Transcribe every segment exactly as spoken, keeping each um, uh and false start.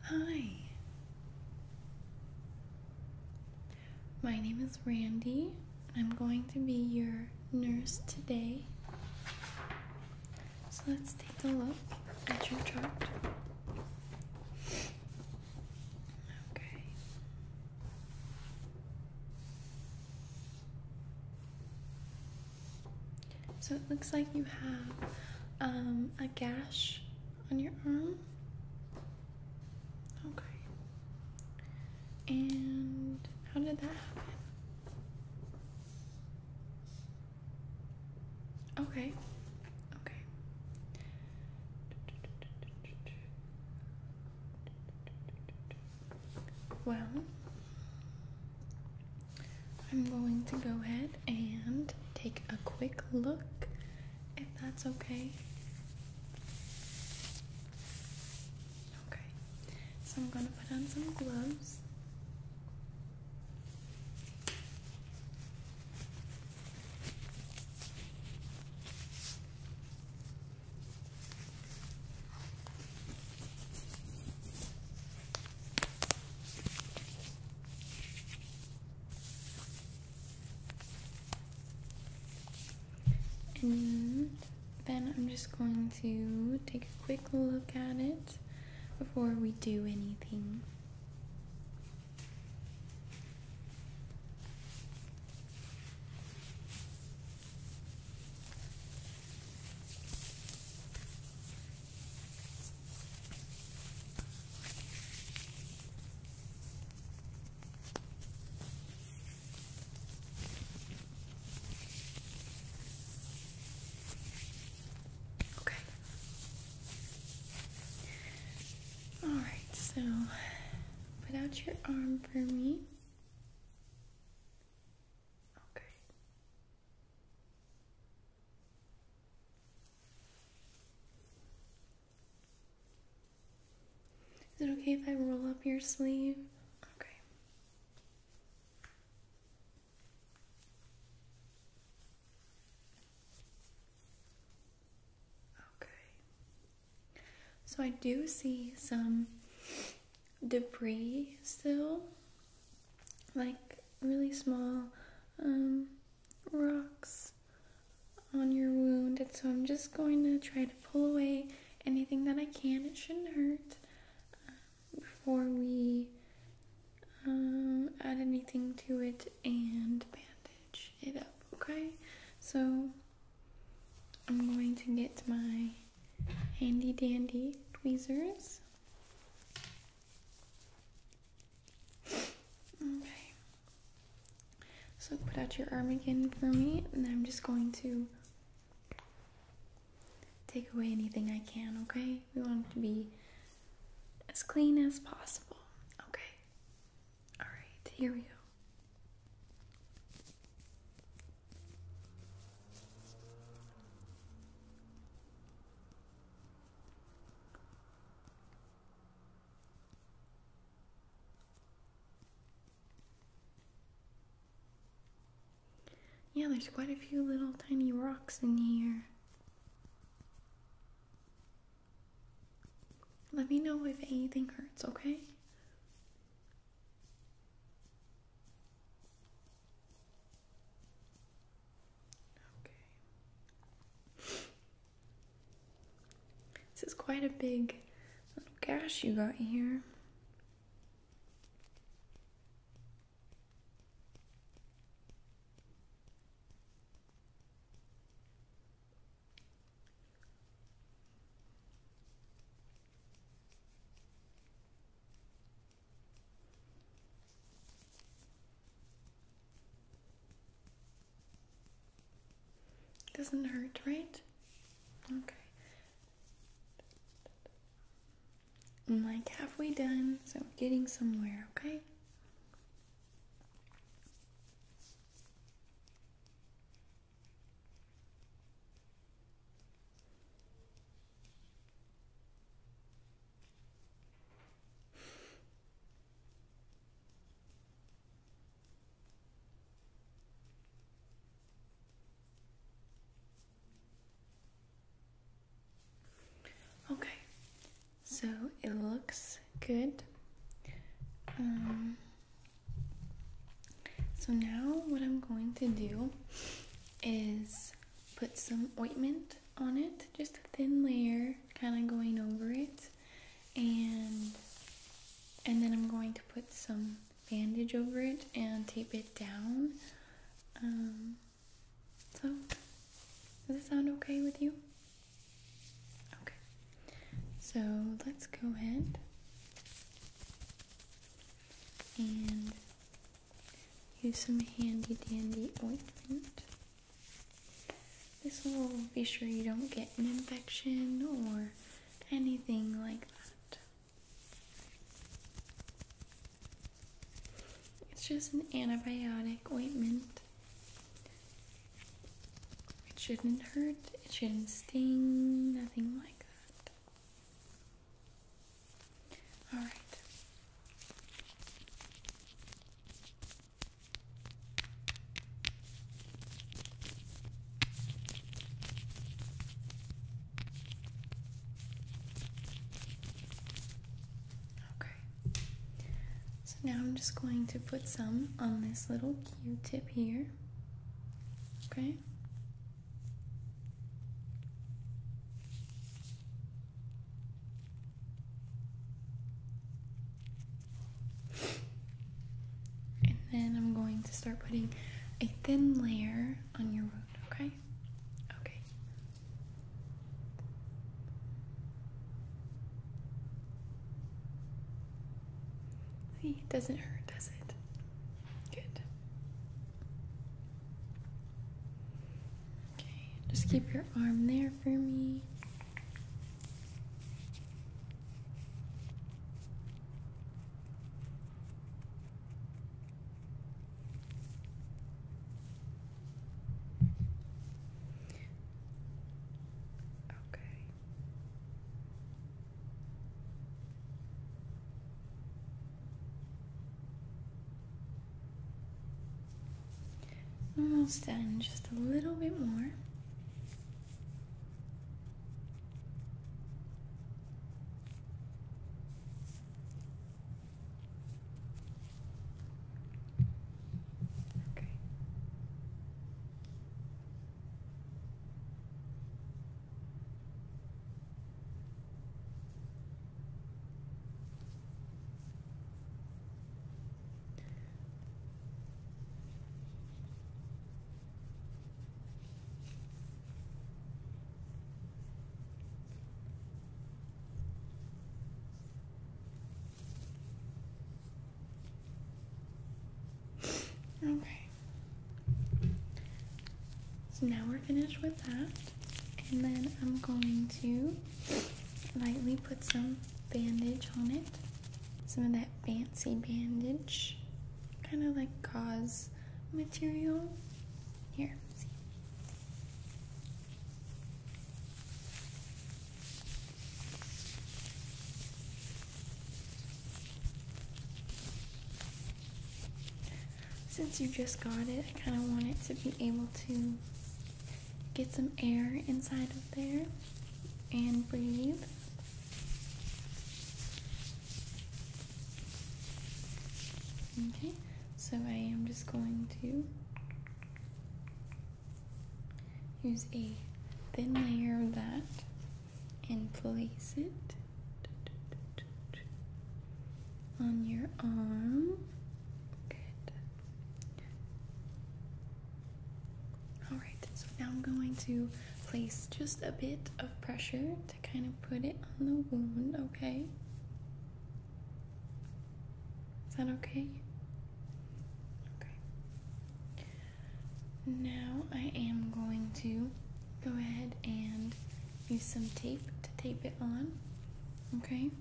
Hi, my name is Randy. I'm going to be your nurse today. So let's take a look at your chart. Okay. So it looks like you have um, a gash on your arm. Okay. And how did that happen? Okay. Okay. Well, I'm going to go ahead and take a quick look, if that's okay. Okay. So I'm going to put on some gloves. And then I'm just going to take a quick look at it before we do anything. Alright, so put out your arm for me. Okay. Is it okay if I roll up your sleeve? Okay. Okay. So I do see some debris still, like really small um, rocks on your wound, and so I'm just going to try to pull away anything that I can. It shouldn't hurt uh, before we um, add anything to it and bandage it up, okay? So I'm going to get my handy dandy tweezers. Okay. So put out your arm again for me, and then I'm just going to take away anything I can, okay? We want it to be as clean as possible. Okay. Alright, here we go. Yeah, there's quite a few little tiny rocks in here. Let me know if anything hurts, okay? Okay. This is quite a big little gash you got here. Doesn't hurt, right? Okay. I'm like halfway done, so I'm getting somewhere, okay? Okay, so it looks good. good. Um, so now what I'm going to do is put some ointment on it, just a thin layer, kind of going over it, and and then I'm going to put some bandage over it and tape it down. Um, so, does it sound okay with you? Okay. So let's go ahead and use some handy dandy ointment. This will be sure you don't get an infection or anything like that. It's just an antibiotic ointment. It shouldn't hurt, it shouldn't sting, nothing like that. Alright. Now I'm just going to put some on this little Q-tip here, okay? And then I'm going to start putting a thin layer on your wound, okay? Okay. See, it doesn't hurt, does it? Good. Okay, just keep your arm there for me. Almost done, just a little bit more. Okay. Okay, so now we're finished with that, and then I'm going to lightly put some bandage on it, some of that fancy bandage, kind of like gauze material. Here, see. Since you just got it, I kind of want it to be able to get some air inside of there and breathe. Okay, so I am just going to use a thin layer of that and place it on your arm. Alright, so now I'm going to place just a bit of pressure to kind of put it on the wound, okay? Is that okay? Okay. Now I am going to go ahead and use some tape to tape it on, okay?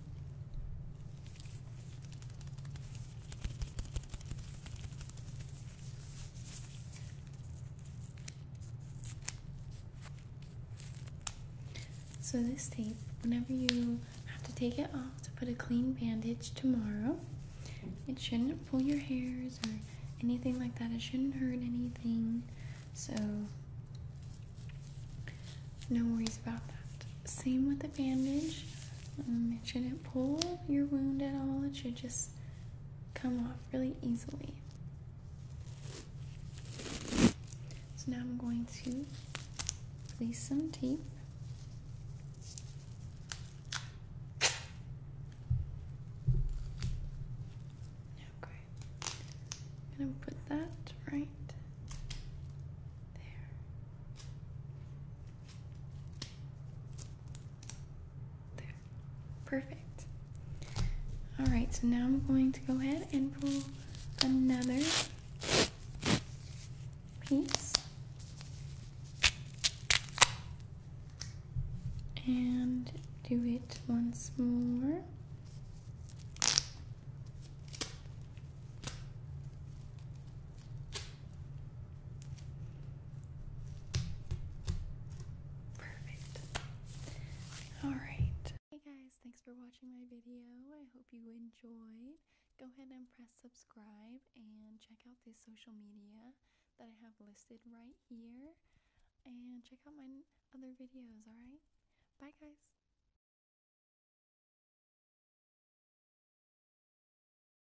So this tape, whenever you have to take it off to put a clean bandage tomorrow, it shouldn't pull your hairs or anything like that. It shouldn't hurt anything. So no worries about that. Same with the bandage. Um, it shouldn't pull your wound at all. It should just come off really easily. So now I'm going to place some tape. Okay. I'm gonna put that right there. There. Perfect. Alright, so now I'm going to go ahead and pull another piece. And do it once more. Perfect. Alright. Hey guys, thanks for watching my video. I hope you enjoyed. Go ahead and press subscribe and check out the social media that I have listed right here. And check out my other videos, alright? Bye guys.